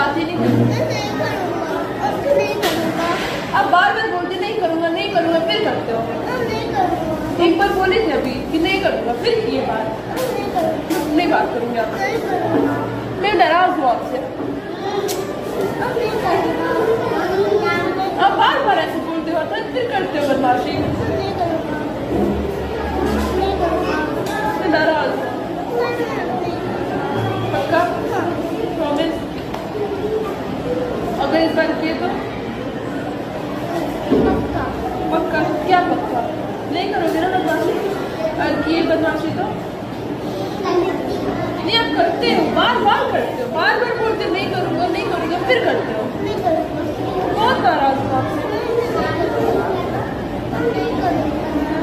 बात ही नहीं करूँगा। अब बार बार बोलते नहीं करूँगा नहीं करूँगा, फिर करते हो। एक बार बोली थी अभी कि नहीं करूँगा, फिर ये बात नहीं बात करूँगी आपसे। मैं नाराज हूँ आपसे। अब बार बार ऐसे बोलते हो फिर करते हो बदमाशी। मैं नाराज हूँ। पक्का? प्रॉमिस? अगर इस बार किए तो पक्का? क्या पक्का? नहीं करोगे ना बदमाशी? और किए बदमाशी तो नहीं, आप करते हो, बार बार करते हो, बार बार बोलते हो नहीं करूँगा नहीं करूँगा, फिर करते हो। बहुत नाराज हूँ आपसे।